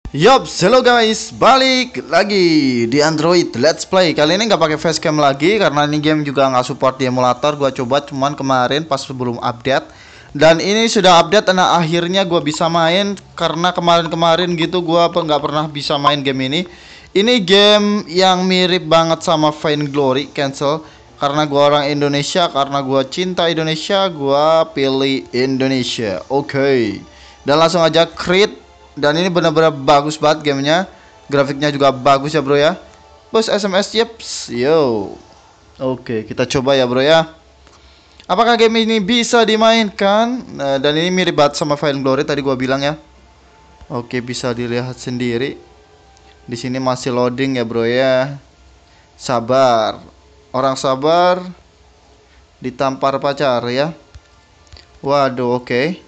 Yup, hello guys, balik lagi di Android Let's Play. Kali ini nggak pakai facecam lagi karena ini game juga nggak support di emulator. Gua coba cuman kemarin pas sebelum update, dan ini sudah update. Nah akhirnya gua bisa main karena kemarin-kemarin gitu gua nggak pernah bisa main game ini. Ini game yang mirip banget sama Vainglory. Cancel karena gua orang Indonesia, karena gua cinta Indonesia, gua pilih Indonesia. Oke. Dan langsung aja create. Dan ini benar-benar bagus banget gamenya. Grafiknya juga bagus ya bro ya. Bos SMS chips. Yo. Oke, kita coba ya bro ya. Apakah game ini bisa dimainkan? Dan ini mirip banget sama Vainglory tadi gua bilang ya. Oke, bisa dilihat sendiri. Di sini masih loading ya bro ya. Sabar. Orang sabar ditampar pacar ya. Waduh, oke.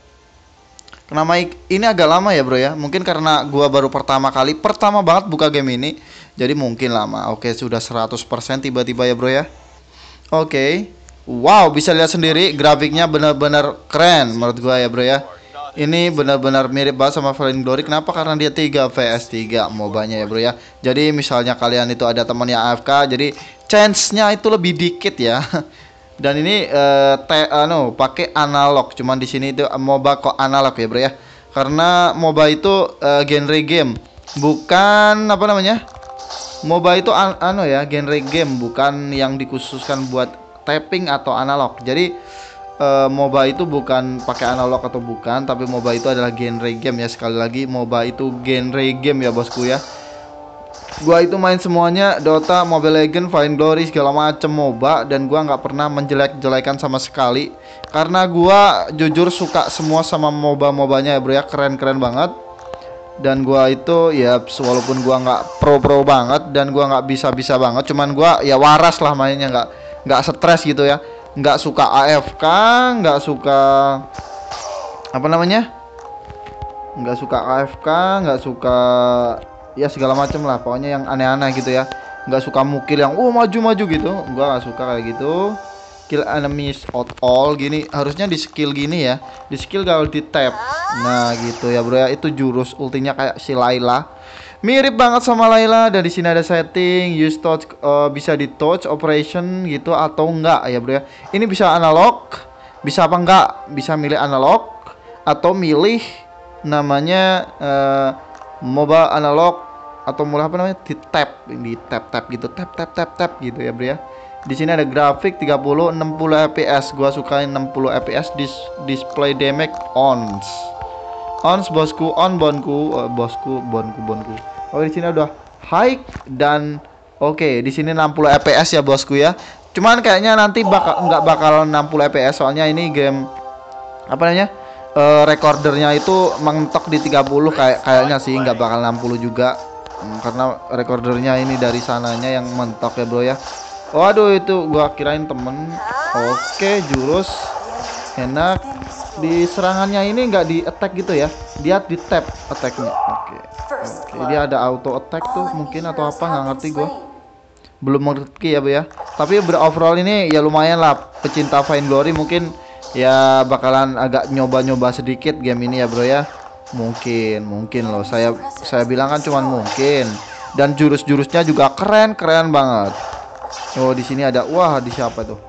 Nama ini agak lama ya bro ya. Mungkin karena gua baru pertama banget buka game ini, jadi mungkin lama. Oke, sudah 100% tiba-tiba ya bro ya. Oke. Wow, bisa lihat sendiri grafiknya benar-benar keren menurut gua ya bro ya. Ini benar-benar mirip banget sama Vainglory. Kenapa? Karena dia 3 vs 3 MOBA-nya ya bro ya. Jadi misalnya kalian itu ada teman yang AFK, jadi chance-nya itu lebih dikit ya. Dan ini pakai analog, cuman di sini itu MOBA kok analog ya bro ya. Karena MOBA itu genre game, bukan apa namanya, MOBA itu genre game, bukan yang dikhususkan buat tapping atau analog. Jadi MOBA itu bukan pakai analog atau bukan, tapi MOBA itu adalah genre game ya. Sekali lagi, MOBA itu genre game ya bosku ya. Gua itu main semuanya, Dota, Mobile Legends, Vainglory, segala macem MOBA, dan gua nggak pernah menjelek-jelekan sama sekali karena gua jujur suka semua sama MOBA-MOBAnya ya bro ya. Keren-keren banget. Dan gua itu ya walaupun gua nggak pro banget dan gua nggak bisa banget, cuman gua ya waras lah mainnya, nggak stres gitu ya. Nggak suka AFK, nggak suka apa namanya, nggak suka AFK, nggak suka ya segala macam lah, pokoknya yang aneh-aneh gitu ya. Nggak suka mukil yang maju-maju gitu, gua nggak suka kayak gitu. Kill enemies out all gini, harusnya di skill gini ya, di skill kalau di tap. Nah gitu ya bro ya, itu jurus ultinya kayak si Layla, mirip banget sama Layla. Dan di sini ada setting use touch, bisa di touch operation gitu atau enggak ya bro ya. Ini bisa analog, bisa apa enggak, bisa milih analog atau milih namanya MOBA analog, atau mulai apa namanya, di tap gitu, tap gitu ya bro ya. Di sini ada grafik 30 60 fps. Gua sukain 60 fps. Display damage ons bosku, on bonku, bonku. Oh di sini udah high dan oke, di sini 60 fps ya bosku ya. Cuman kayaknya nanti nggak bakal 60 fps, soalnya ini game apa namanya, recordernya itu mentok di 30 kayaknya sih, nggak bakal 60 juga. Karena recordernya ini dari sananya yang mentok ya bro ya. Waduh, itu gua kirain temen. Oke, jurus enak. Di serangannya ini nggak di attack gitu ya, dia di tap attacknya. Oke, dia ada auto attack tuh mungkin atau apa, nggak ngerti gua, belum mengerti ya bro ya. Tapi overall ini ya lumayan lah. Pecinta Vainglory mungkin ya bakalan agak nyoba-nyoba sedikit game ini ya bro ya. Mungkin loh, saya bilang kan cuman mungkin. Dan jurus-jurusnya juga keren banget. Oh di sini ada, wah di siapa tuh.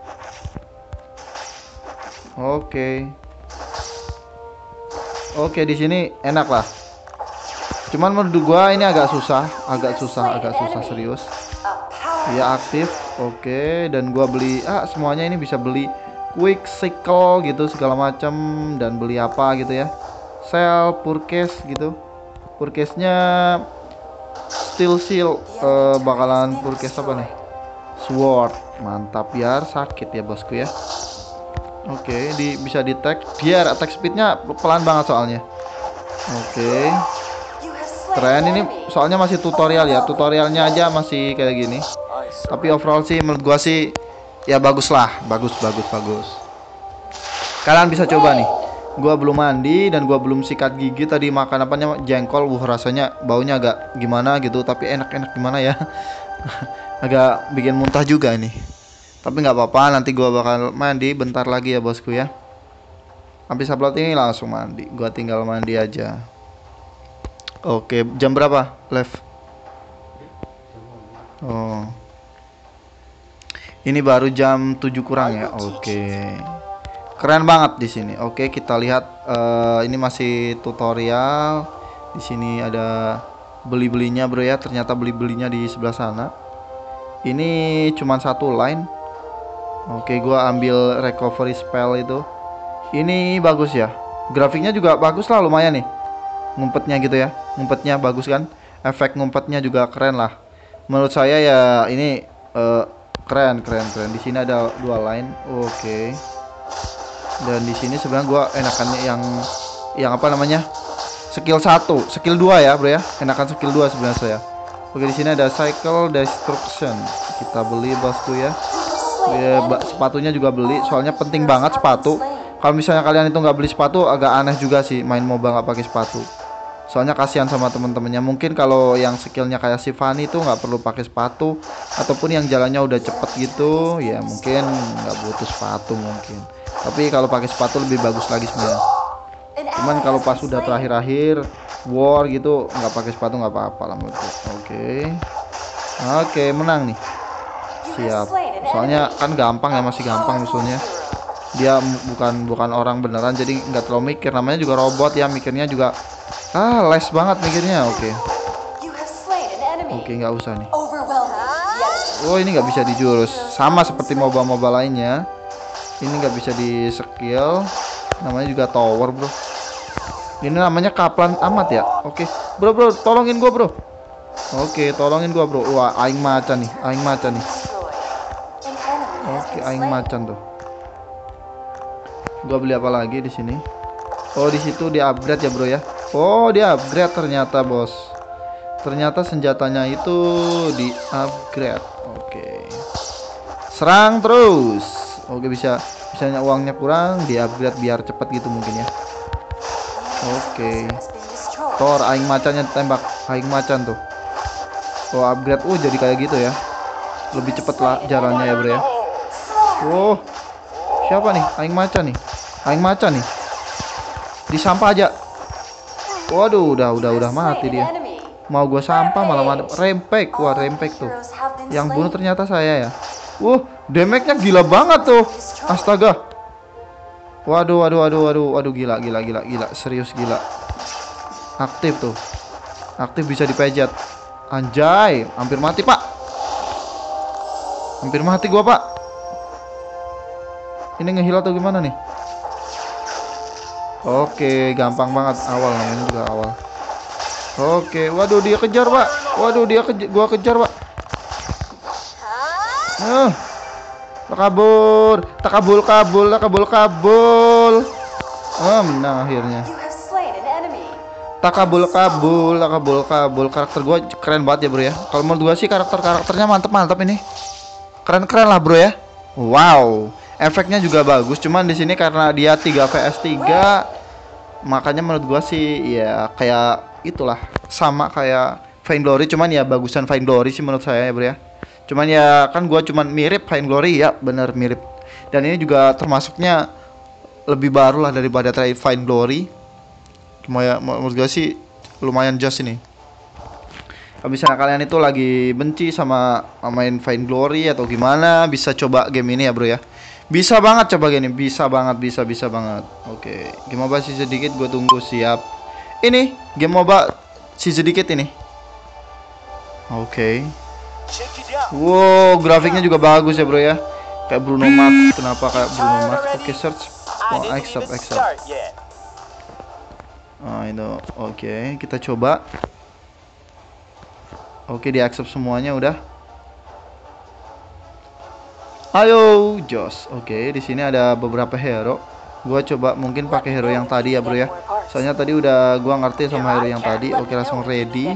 Oke, di sini enak lah. Cuman menurut gua ini agak susah serius. Ya aktif. Oke, dan gua beli semuanya ini bisa beli quick cycle gitu segala macam, dan beli apa gitu ya. Sell purchase gitu. Purchase-nya steel seal, bakalan purchase apa nih? Sword, mantap, biar sakit ya bosku ya. Oke, bisa di tag, biar attack speednya pelan banget soalnya. Oke, keren ini, soalnya masih tutorial ya, tutorialnya aja masih kayak gini. Tapi overall sih menurut gua sih ya bagus lah, bagus. Kalian bisa coba nih. Gua belum mandi dan gua belum sikat gigi tadi, makan apanya, jengkol. Rasanya baunya agak gimana gitu, tapi enak gimana ya. Agak bikin muntah juga ini. Tapi nggak apa-apa, nanti gua bakal mandi bentar lagi ya bosku ya. Habis upload ini langsung mandi, gua tinggal mandi aja. Oke, jam berapa live? Oh, ini baru jam 7 kurang ya. Oke. Keren banget di sini. Oke, kita lihat ini masih tutorial. Di sini ada beli-belinya, bro ya. Ternyata beli-belinya di sebelah sana. Ini cuman satu line. Oke, gua ambil recovery spell itu. Ini bagus ya. Grafiknya juga bagus lah, lumayan nih. Ngumpetnya gitu ya. Ngumpetnya bagus kan? Efek ngumpetnya juga keren lah. Menurut saya ya ini keren. Di sini ada 2 line. Oke. Dan di sini sebenarnya gua enakannya yang apa namanya? Skill 1, skill 2 ya, bro ya. Enakan skill 2 sebenarnya saya. Oke, di sini ada cycle destruction. Kita beli bosku ya. Ya, sepatunya juga beli, soalnya penting banget sepatu. Kalau misalnya kalian itu nggak beli sepatu, agak aneh juga sih main MOBA nggak pakai sepatu. Soalnya kasihan sama temen-temennya. Mungkin kalau yang skillnya kayak si Fanny itu nggak perlu pakai sepatu, ataupun yang jalannya udah cepet gitu, ya mungkin nggak butuh sepatu mungkin. Tapi kalau pakai sepatu lebih bagus lagi sebenarnya. Cuman kalau pas udah terakhir-akhir war gitu nggak pakai sepatu nggak apa-apa lah menurutku. Oke, menang nih. Siap. Soalnya kan gampang ya, masih gampang musuhnya. Dia bukan orang beneran, jadi nggak terlalu mikir. Namanya juga robot ya, mikirnya juga les banget mikirnya. Oke, nggak usah nih. Oh, ini nggak bisa dijurus. Sama seperti MOBA lainnya. Ini nggak bisa di skill. Namanya juga tower, bro. Ini namanya kaplan amat ya. Oke, bro, tolongin gua, bro. Oke, tolongin gua, bro. Wah, aing macan nih. Oke, aing macan tuh. Gua beli apa lagi di sini? Oh, di situ di upgrade ya, bro ya. Oh, di upgrade ternyata, bos. Ternyata senjatanya itu di upgrade. Oke. Serang terus. Oke, misalnya uangnya kurang, di upgrade biar cepet gitu mungkin ya. Oke. Thor, aing macannya tembak. Aing macan tuh. Oh, upgrade. Jadi kayak gitu ya. Lebih cepet lah jalannya ya, bro ya. Oh, siapa nih? Aing macan nih. Disampah aja. Waduh, udah mati dia. Mau gua sampah malah rempek. Wah, rempek tuh. Yang bunuh ternyata saya ya. Damage-nya gila banget tuh. Astaga. Waduh, gila. Serius gila. Aktif tuh. Aktif bisa dipejat. Anjay, hampir mati, Pak. Hampir mati gua, Pak. Ini ngeheal atau gimana nih? Oke, gampang banget awal, namanya juga awal. Oke, waduh dia kejar, Pak. Gua kejar, Pak. Takabul. Menang akhirnya. Takabul. Karakter gua keren banget ya, bro ya. Kalau menurut gua sih karakternya mantep ini. Keren lah, bro ya. Wow. Efeknya juga bagus, cuman di sini karena dia 3 vs 3, makanya menurut gua sih ya kayak itulah, sama kayak Vainglory, cuman ya bagusan Vainglory sih menurut saya ya, bro ya. Cuman ya kan gua cuman mirip Vainglory ya, bener mirip. Dan ini juga termasuknya lebih baru lah daripada Vainglory. Cuma ya menurut gua sih lumayan jos ini. Kalau misalnya kalian itu lagi benci sama main Vainglory atau gimana, bisa coba game ini ya, bro ya. Bisa banget coba gini, bisa banget. Oke, game MOBA sih sedikit, gue tunggu siap. Ini game MOBA sih sedikit ini. Oke. Wow, grafiknya juga bagus ya, bro ya. Kayak Bruno Mars. Kenapa kayak Bruno Mars? Oke, search. Accept. Itu. Oke, kita coba. Oke, di accept semuanya udah. Ayo, Jos. Oke, di sini ada beberapa hero. Gua coba mungkin pakai hero yang tadi ya, bro ya. Soalnya tadi udah gua ngerti sama hero yang tadi. Oke, langsung ready.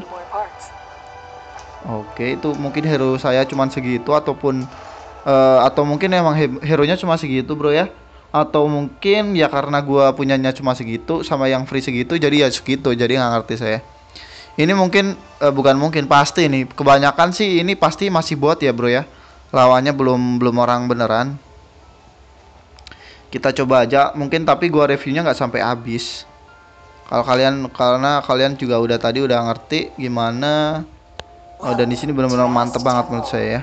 Oke, itu mungkin hero saya cuman segitu ataupun atau mungkin emang hero-nya cuma segitu, bro ya. Atau mungkin ya karena gua punyanya cuma segitu sama yang free segitu, jadi ya segitu. Jadi nggak ngerti saya. Ini mungkin bukan mungkin, pasti nih. Kebanyakan sih ini pasti masih bot ya, bro ya. Lawannya belum orang beneran. Kita coba aja mungkin, tapi gua reviewnya nggak sampai habis. Karena kalian juga udah tadi udah ngerti gimana. Oh, dan di sini benar-benar mantep banget menurut saya ya.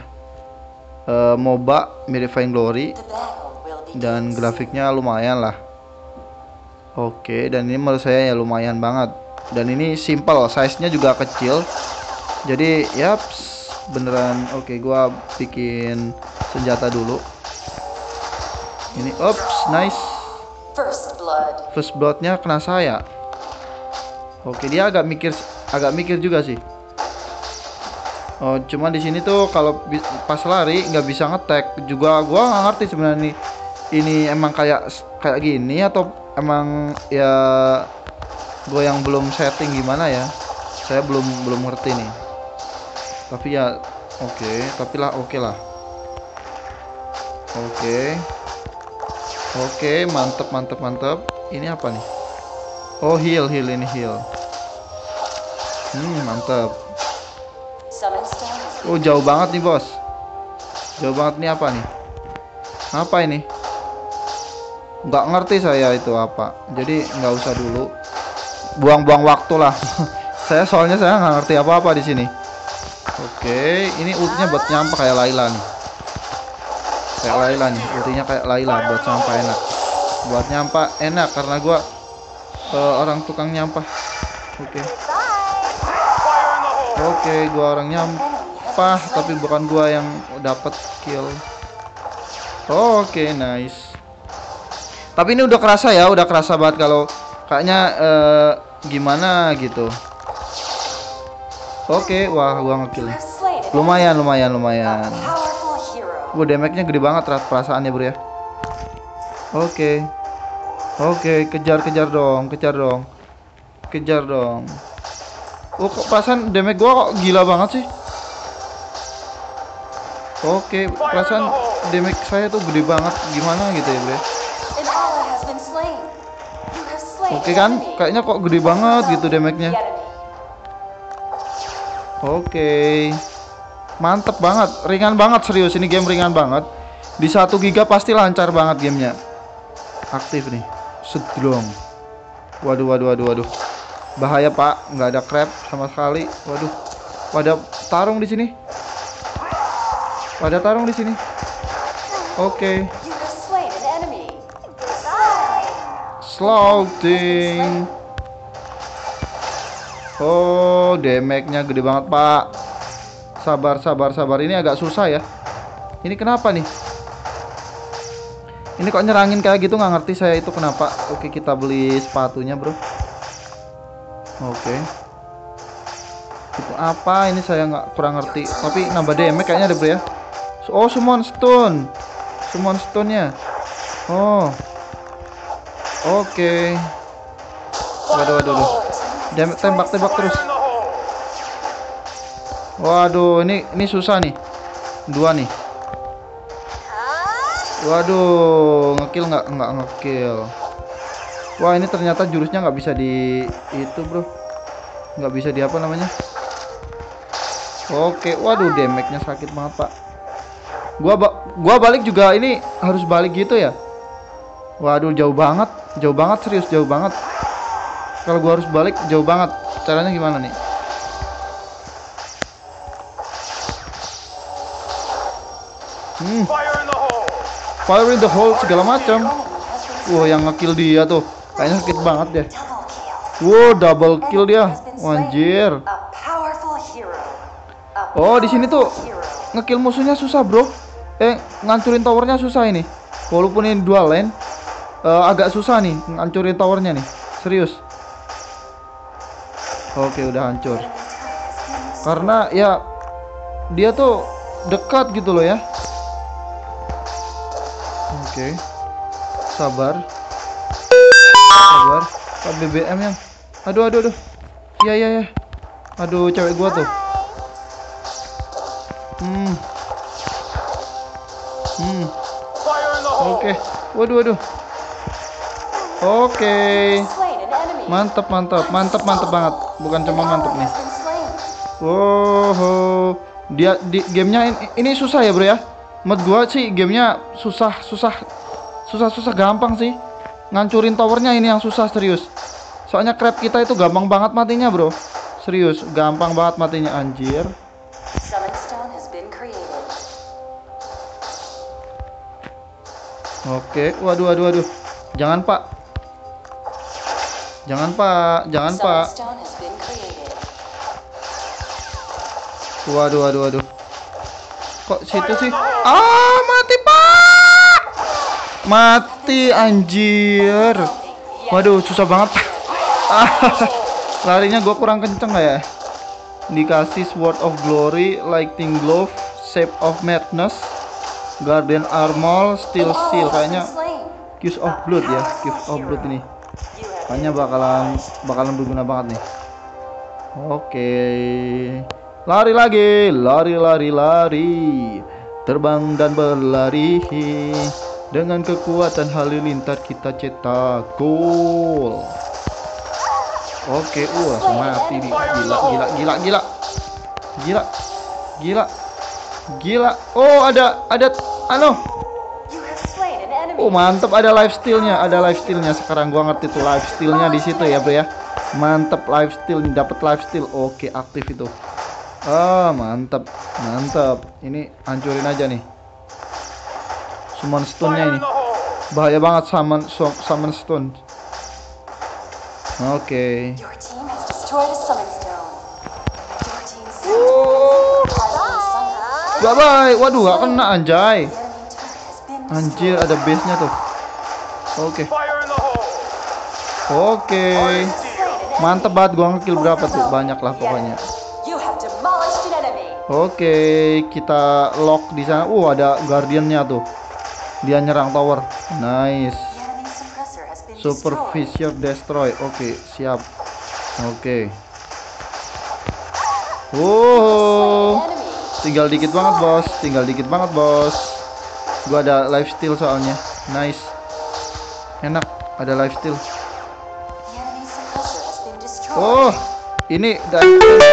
MOBA mirip Vainglory dan grafiknya lumayan lah. Oke, dan ini menurut saya ya lumayan banget. Dan ini simple, size-nya juga kecil. Jadi, yaps, beneran. Oke, gua bikin senjata dulu. Ini, nice. First blood-nya kena saya. Oke, dia agak mikir juga sih. Oh, cuma di sini tuh kalau pas lari nggak bisa ngetek juga. Gua nggak ngerti sebenarnya nih. Ini emang kayak gini atau emang ya gue yang belum setting gimana ya. Saya belum ngerti nih. Tapi ya oke, tapi lah oke lah. Oke, mantep. Ini apa nih? Oh, heal ini heal. Mantep. Oh, jauh banget nih bos. Jauh banget nih, apa nih? Apa ini? Nggak ngerti saya itu apa. Jadi nggak usah dulu. Buang-buang waktu lah. Saya nggak ngerti apa-apa di sini. Oke, ini ultinya buat nyampah kayak Layla nih. Ultinya kayak Layla buat nyampah enak. Buat nyampah enak karena gua orang tukang nyampah. Oke, gua orang nyampah tapi bukan gua yang dapat kill. Oke, nice. Tapi ini udah kerasa banget kalau kayaknya gimana gitu. Oke, wah gua ngekill. Lumayan. Gua damage-nya gede banget perasaannya, bro ya. Oke, kejar dong. Oh, kok perasaan damage gua kok gila banget sih. Oke, perasaan damage saya tuh gede banget. Gimana gitu ya, bro? Oke kan, kayaknya kok gede banget gitu damage-nya. Oke, mantep banget, ringan banget, serius ini game ringan banget. Di 1 giga pasti lancar banget gamenya. Aktif nih, sedrong. Waduh. Bahaya pak, nggak ada crab sama sekali. Waduh, ada tarung di sini. Oke. Slaughting. Oh, damage-nya gede banget pak. Sabar. Ini agak susah ya. Ini kenapa nih? Ini kok nyerangin kayak gitu, nggak ngerti saya itu kenapa. Oke, kita beli sepatunya bro. Oke. Itu apa? Ini saya kurang ngerti. Tapi nambah damage kayaknya ada bro ya. Oh, summon stone-nya. Oh. Oke. Waduh. Tembak terus. Waduh, ini susah nih. 2 nih. Waduh, ngekill nggak ngekill. Wah, ini ternyata jurusnya nggak bisa di itu bro. Nggak bisa di apa namanya. Oke, waduh, damage-nya sakit banget pak. Gua balik juga ini harus balik gitu ya. Waduh, jauh banget, serius jauh banget. Kalau gua harus balik jauh banget. Caranya gimana nih? Fire in the hole segala macam. Wah, yang ngekill dia tuh kayaknya sakit banget deh. Wow, double kill dia. Anjir. Oh, di sini tuh ngekill musuhnya susah, bro. Ngancurin towernya susah ini. Walaupun ini dual lane, agak susah nih ngancurin towernya nih. Serius. Oke, udah hancur. Karena ya dia tuh dekat gitu loh ya. Oke. Sabar. BBM yang. Aduh. Iya. Aduh, cewek gua tuh. Oke. Waduh. Oke. Mantap banget. Bukan cuma mantap nih. Wow. Dia di gamenya ini susah ya, bro ya. Menurut gua sih gamenya susah gampang sih. Ngancurin towernya ini yang susah, serius. Soalnya crab kita itu gampang banget matinya, bro. Serius, gampang banget matinya, anjir. Oke, waduh. Jangan, Pak. Jangan, Pak. Waduh. Kok situ sih? Ah, mati, Pak. Mati, anjir. Waduh, susah banget. Larinya gue kurang kenceng gak ya? Dikasih Sword of Glory, Lightning Glove, Shape of Madness, Guardian Armor, Steel Seal. Kayaknya Curse of Blood ya, Curse of Blood ini. Kayaknya bakalan berguna banget nih. Oke. Lari lagi, lari. Terbang dan berlari. Dengan kekuatan halilintar kita cetak gol. Oke, mati nih. Gila. Oh, ada Oh, mantep, ada lifesteal-nya. Sekarang gua ngerti tuh lifesteal-nya di situ ya, bro ya. Mantep, lifesteal, dapat lifesteal. Oke, aktif itu. Mantep. Ini hancurin aja nih. Summon stone-nya ini. Bahaya banget summon stone. Oke. Bye. Waduh, gak kena, anjay. Anjir, ada base-nya tuh. Oke. Mantep banget, gua ngekill berapa tuh? Banyak lah pokoknya. Oke, kita lock di sana. Ada guardian-nya tuh. Dia nyerang tower. Nice. Supervisor destroy. Oke, siap. Oke. Tinggal dikit banget, bos. Gua ada lifesteal soalnya. Nice. Enak, ada lifesteal. Ini dan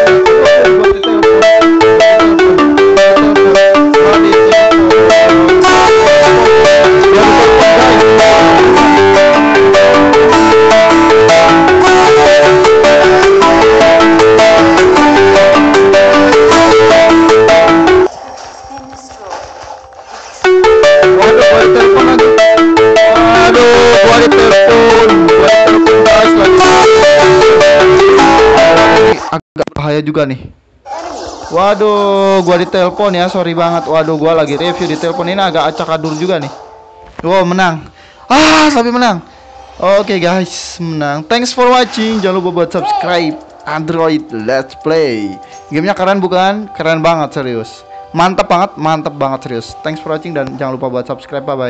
agak bahaya juga nih. Waduh, gua ditelepon ya, sorry banget. Waduh, gua lagi review ditelepon, ini agak acak adur juga nih. Menang. Tapi menang. Oke, guys, menang. Thanks for watching. Jangan lupa buat subscribe Android Let's Play. Gamenya keren bukan? Keren banget, serius. Mantap banget serius. Thanks for watching dan jangan lupa buat subscribe. Bye bye.